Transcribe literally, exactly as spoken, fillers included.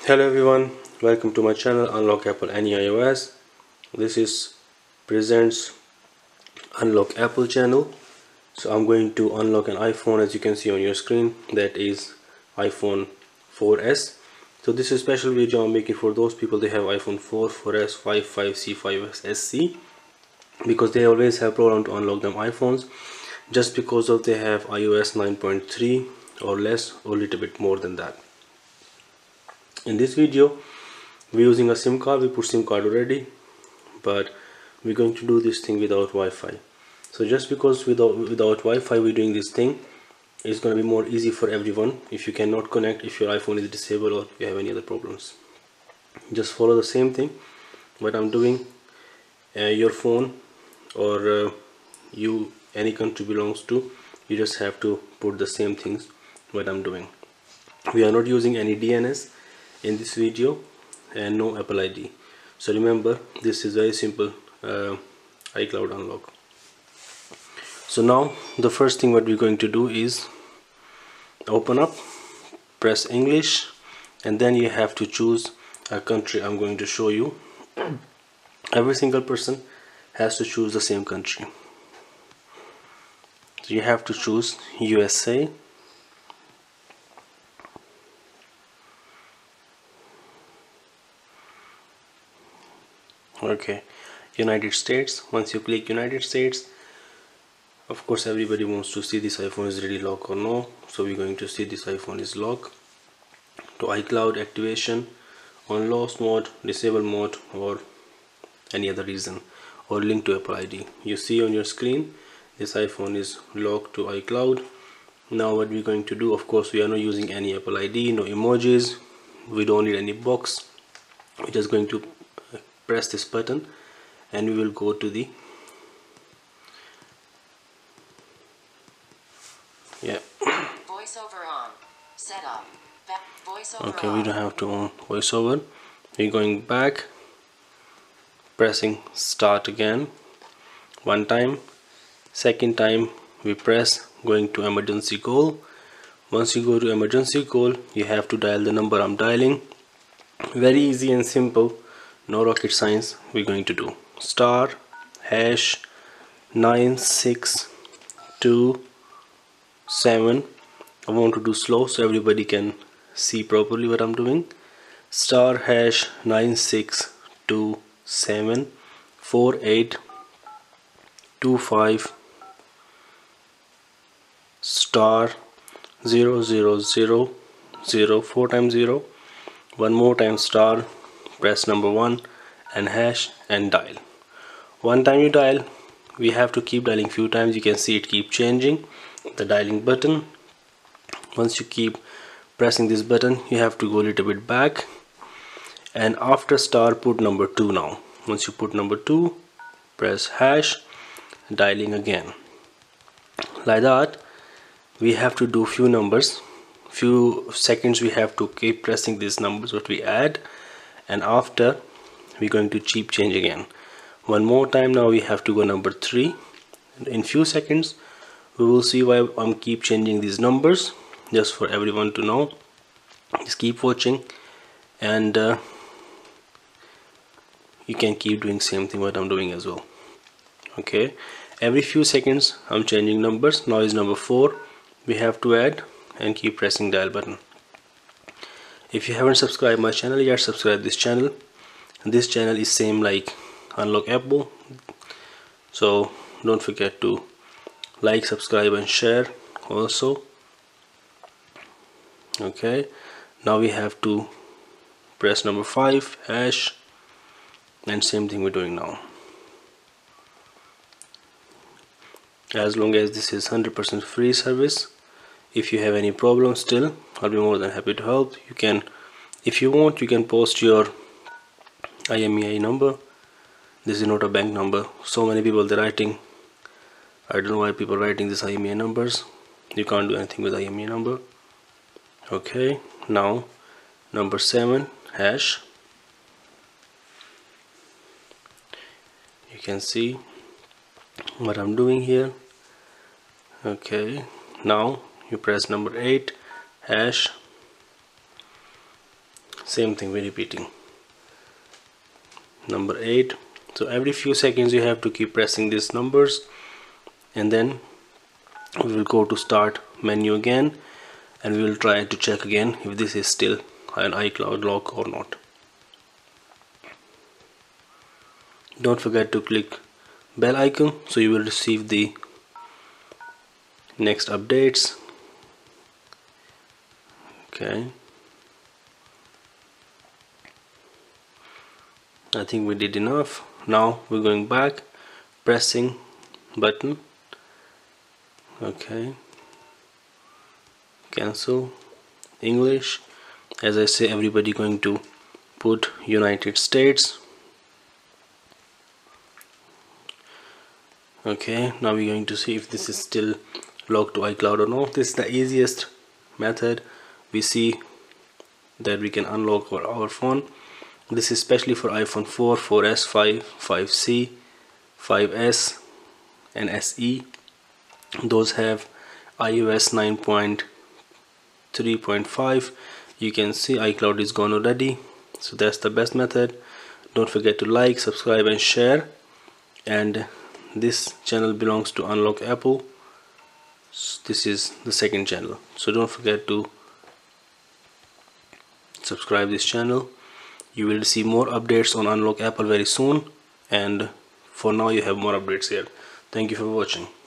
Hello everyone, welcome to my channel Unlock Apple Any iOS. This is presents Unlock Apple channel. So I'm going to unlock an iPhone, as you can see on your screen. That is iPhone four S. So this is a special video I'm making for those people they have iPhone four, four S, five, five C, five S C, because they always have problem to unlock them iPhones just because of they have iOS nine point three or less or a little bit more than that. In this video we're using a SIM card. We put SIM card already, but we're going to do this thing without Wi-Fi. So just because without without Wi-Fi we're doing this thing, it's going to be more easy for everyone if you cannot connect, if your iPhone is disabled or if you have any other problems. Just follow the same thing what I'm doing. Uh, your phone or uh, you any country belongs to, you just have to put the same things what I'm doing. We are not using any D N S in this video and no Apple I D. So remember, this is very simple uh, iCloud unlock. So now the first thing what we're going to do is open up, press English, and then you have to choose a country. I'm going to show you. Every single person has to choose the same country. So you have to choose U S A, okay, United States. Once you click United States, of course everybody wants to see this iPhone is really locked or no, so we're going to see this iPhone is locked. To iCloud activation, on lost mode, disable mode, or any other reason, or link to Apple I D. You see on your screen this iPhone is locked to iCloud. Now what we're going to do, of course we are not using any Apple I D, no emojis, we don't need any box. We're just going to press this button and we will go to the yeah voiceover on setup voiceover okay on. We don't have to on voiceover. We're going back, pressing start again one time. Second time we press going to emergency call. Once you go to emergency call, you have to dial the number I'm dialing. Very easy and simple, no rocket science. We're going to do star hash nine six two seven. I want to do slow so everybody can see properly what I'm doing. Star hash nine six two seven four eight two five star zero zero zero zero, four times zero, one more time star, press number one and hash and dial. One time you dial, we have to keep dialing few times. You can see it keep changing the dialing button. Once you keep pressing this button, you have to go a little bit back, and after star put number two. Now once you put number two, press hash, dialing again. Like that we have to do few numbers, few seconds. We have to keep pressing these numbers what we add, and after we're going to keep change again one more time. Now we have to go number three. In few seconds we will see why I'm keep changing these numbers, just for everyone to know. Just keep watching, and uh, you can keep doing same thing what I'm doing as well. Okay, every few seconds I'm changing numbers. Now is number four. We have to add and keep pressing dial button. If you haven't subscribed my channel yet, subscribe this channel. This channel is same like Unlock Apple, so don't forget to like, subscribe and share also. Okay, now we have to press number five hash, and same thing we're doing now. As long as this is one hundred percent free service, if you have any problem still, I'll be more than happy to help. You can, if you want, you can post your I M E I number. This is not a bank number. So many people they're writing, I don't know why people are writing this I M E I numbers. You can't do anything with I M E I number. Okay, now number seven hash. You can see what I'm doing here. Okay, now you press number eight hash, same thing we're repeating. Number eight. So every few seconds you have to keep pressing these numbers, and then we will go to start menu again, and we will try to check again if this is still an iCloud lock or not. Don't forget to click bell icon so you will receive the next updates. Okay, I think we did enough. Now we're going back, pressing button. Okay, cancel, English. As I say, everybody going to put United States. Okay, now we're going to see if this is still locked to iCloud or not. This is the easiest method. We see that we can unlock our, our phone. This is especially for iPhone four, four S, five, five C, five S and S E. Those have iOS nine point three point five. You can see iCloud is gone already. So that's the best method. Don't forget to like, subscribe and share. And this channel belongs to Unlock Apple. This is the second channel, so don't forget to subscribe this channel. You will receive more updates on Unlock Apple very soon, and for now you have more updates here. Thank you for watching.